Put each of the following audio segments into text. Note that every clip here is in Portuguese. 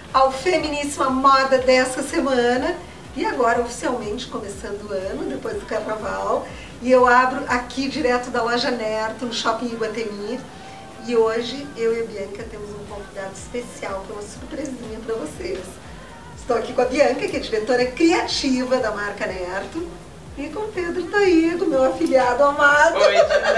ao Feminíssima Moda dessa semana. E agora, oficialmente, começando o ano, depois do carnaval. E eu abro aqui, direto da loja Nerto, no Shopping Iguatemi. E hoje, eu e a Bianca temos um convidado especial, que é uma surpresinha para vocês. Estou aqui com a Bianca, que é diretora criativa da marca Nerto. E com o Pedro tá aí, com o meu afilhado amado. Oi,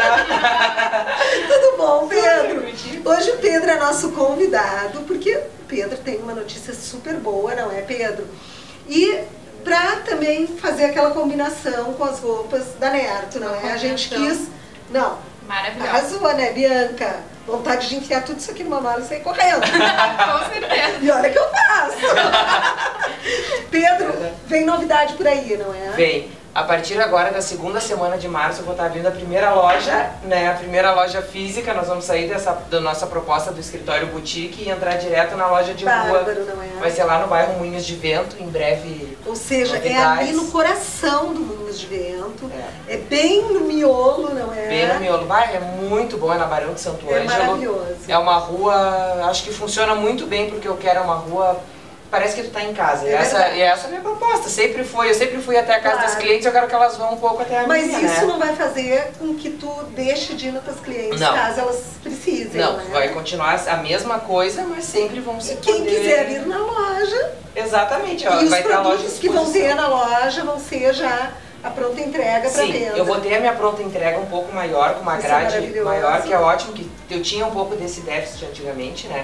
Tudo bom, Pedro? Hoje o Pedro é nosso convidado, porque o Pedro tem uma notícia super boa, não é, Pedro? E pra também fazer aquela combinação com as roupas da Nerto, não é? A gente quis... Não. Maravilhosa. Arrasou, né, Bianca? Vontade de enfiar tudo isso aqui numa mala e sair correndo. Com certeza. E olha que eu faço. Pedro, vem novidade por aí, não é? Vem. A partir agora da segunda semana de março eu vou estar abrindo a primeira loja, né? A primeira loja física. Nós vamos sair da nossa proposta do escritório boutique e entrar direto na loja de rua. Bárbaro, não é? Vai ser lá no bairro Moinhos de Vento, em breve. Ou seja, novidades. é ali no coração do Moinhos de Vento. É bem no miolo, não é? Bem no miolo. Vai, é muito bom, é na Barão de Santo Ângelo. É maravilhoso. É uma rua, acho que funciona muito bem, porque eu quero uma rua... Parece que tu tá em casa. E essa é a minha proposta. Eu sempre fui até a casa das clientes, eu quero que elas vão um pouco até a minha, Mas isso não vai fazer com que tu deixe de ir nas tuas clientes, caso elas precisem, Não, né? vai continuar a mesma coisa, mas sempre vão se quem quiser ir na loja... Exatamente. Ó, e vai os ter a loja produtos que vão ter na loja vão ser já a pronta entrega para venda. Sim, eu vou ter a minha pronta entrega um pouco maior, com uma grade maior, que é ótimo, que eu tinha um pouco desse déficit antigamente, né?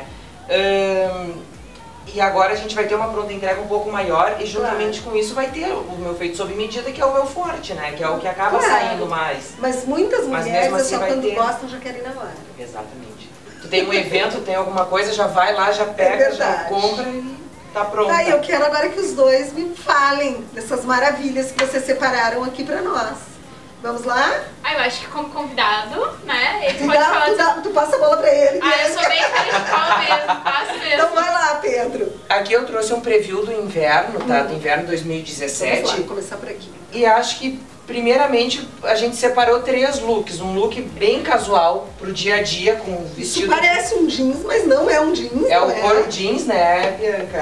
E agora a gente vai ter uma pronta entrega um pouco maior e juntamente com isso vai ter o meu feito sob medida, que é o meu forte, né? Que é o que acaba saindo mais. Mas muitas mulheres assim, só quando gostam já querem ir na loja. Exatamente. Tu tem um evento, tem alguma coisa, já vai lá, já pega, já compra e tá pronto. Tá, eu quero agora que os dois me falem dessas maravilhas que vocês separaram aqui pra nós. Vamos lá? Eu acho que como convidado, né, ele pode falar... Tu passa a bola pra ele. Eu sou bem cara de pau mesmo, faço mesmo. Então vai lá, Pedro. Aqui eu trouxe um preview do inverno, tá? Do inverno 2017. Vamos lá, começar por aqui. E acho que, primeiramente, a gente separou 3 looks. Um look bem casual, pro dia a dia, com vestido... Isso parece um jeans, mas não é um jeans. É um couro jeans, né, Bianca?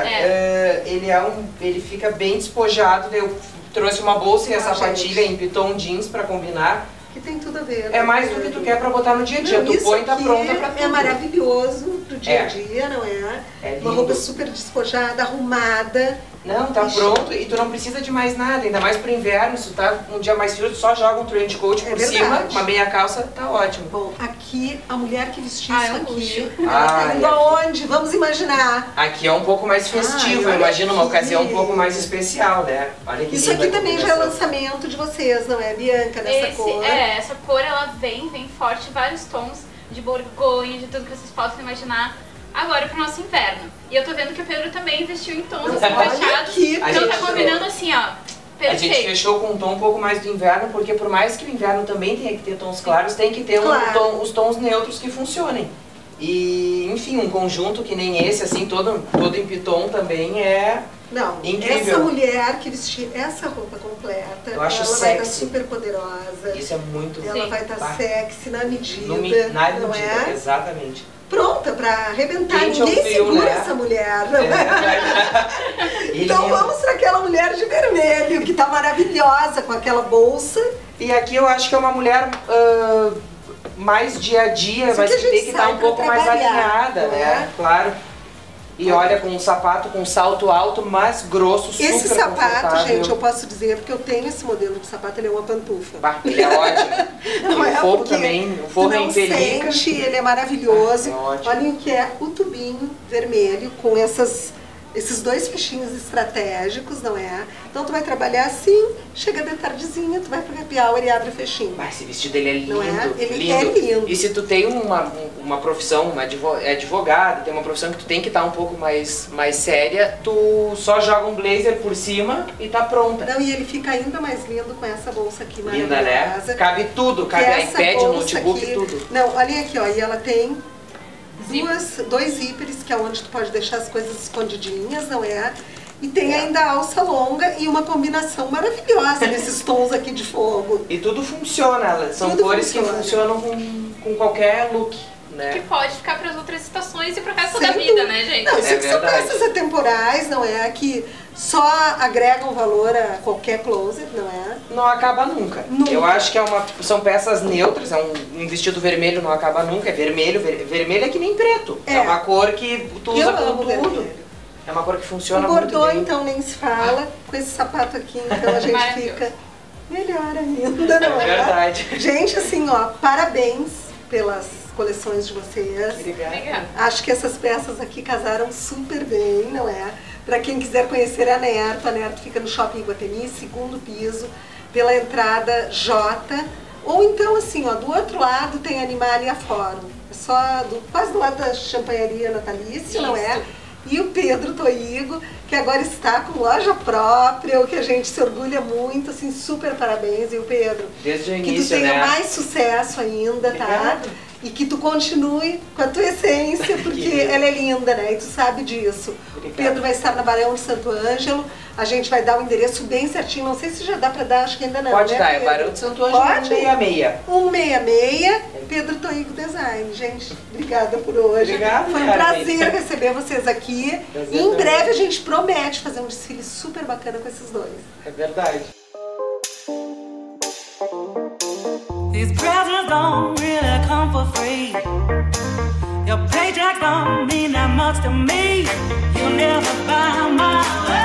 Ele fica bem despojado, eu trouxe uma bolsa e a sapatilha em piton jeans pra combinar. Que tem tudo a ver. É mais do que tu quer pra botar no dia a dia. Tu põe e tá pronta pra tudo. É maravilhoso pro dia a dia, não é? É uma roupa super despojada, arrumada. Não, tá pronto e tu não precisa de mais nada, ainda mais pro inverno, se tu tá um dia mais frio, tu só joga um trench coat por cima, uma meia calça, tá ótimo. Bom, aqui, a mulher que vestiu isso aqui, ela tá indo aonde? Vamos imaginar. Aqui é um pouco mais festivo, eu imagino uma ocasião um pouco mais especial, né? Olha que isso aqui também já é lançamento de vocês, não é, Bianca, dessa cor? Essa cor ela vem forte, vários tons de borgonha, de tudo que vocês possam imaginar. Agora pro nosso inverno. E eu tô vendo que o Pedro também investiu em tons assim fechados. Então tá combinando assim, ó. Perfeito. A gente fechou com um tom um pouco mais do inverno, porque por mais que o inverno também tenha que ter tons claros, tem que ter os tons neutros que funcionem. E, enfim, um conjunto que nem esse, assim, todo em piton também é incrível. Essa mulher que vestir essa roupa completa, eu acho ela sexy. Vai estar super poderosa. Isso é muito... Ela vai estar sexy na medida, não é? Exatamente. Pronta pra arrebentar, Quente ninguém frio, segura né? essa mulher, não é? Então vamos para aquela mulher de vermelho, que tá maravilhosa com aquela bolsa. E aqui eu acho que é uma mulher mais dia a dia, mas que tem que estar um pouco mais alinhada, né? Claro. E olha, com um sapato com salto alto, mas grosso, super Esse sapato, confortável. gente, eu posso dizer, porque eu tenho esse modelo de sapato, ele é uma pantufa. Ele é ótimo. Não e o forro também, o forro é em pelica. Ele é maravilhoso. Ótimo. Olha o que é o tubinho vermelho com esses 2 fichinhos estratégicos, não é? Então tu vai trabalhar assim, chega de tardezinha, tu vai pro happy hour e abre o fechinho. Mas esse vestido ele é lindo, não é? Ele lindo. É lindo. E se tu tem uma profissão, advogado, tem uma profissão que tu tem que estar um pouco mais séria, tu só joga um blazer por cima e tá pronta. Não, e ele fica ainda mais lindo com essa bolsa aqui maravilhosa. Linda, né? Cabe tudo, cabe iPad, notebook, aqui, tudo. Não, olha aqui, ó, e ela tem 2 zíperes, que é onde tu pode deixar as coisas escondidinhas, não é? E tem ainda a alça longa e uma combinação maravilhosa nesses tons aqui de fogo. E tudo funciona, são cores que funcionam com qualquer look. né? Que pode ficar para as outras estações e para o resto da vida, né, gente? Não, são peças atemporais, não é? Que só agregam valor a qualquer closet, não é? Não acaba nunca. Eu acho que são peças neutras, um vestido vermelho não acaba nunca, é vermelho, vermelho é que nem preto. É uma cor que tu usa com tudo. Vermelho. É uma cor que funciona muito bem. O bordô, então, nem se fala. Com esse sapato aqui, então, a gente fica melhor ainda, não é? É verdade. Gente, assim, ó, parabéns pelas coleções de vocês. Obrigada. Acho que essas peças aqui casaram super bem, não é? Para quem quiser conhecer a Nerto fica no Shopping Iguatemi, 2º piso, pela entrada J. Ou então, assim, ó, do outro lado tem Animalia Fórum. É só quase do lado da Champanharia Natalícia, não é? E o Pedro Toigo, que agora está com loja própria, o que a gente se orgulha muito, assim, super parabéns, e o Pedro? Desde o início, que tu tenha mais sucesso ainda, tá? E que tu continue com a tua essência, porque ela é linda, né? E tu sabe disso. Obrigado. O Pedro vai estar na Barão de Santo Ângelo, a gente vai dar o endereço bem certinho, não sei se já dá pra dar, acho que ainda não. Pode né, dar, Pedro? é Barão de Santo Ângelo 166. 166, Pedro Toigo Design. Gente, obrigada por hoje. Obrigado, foi um prazer receber vocês aqui. E em breve a gente promete fazer um desfile super bacana com esses dois. É verdade. These presents don't really come for free. Your paycheck don't mean that much to me. You never buy my love.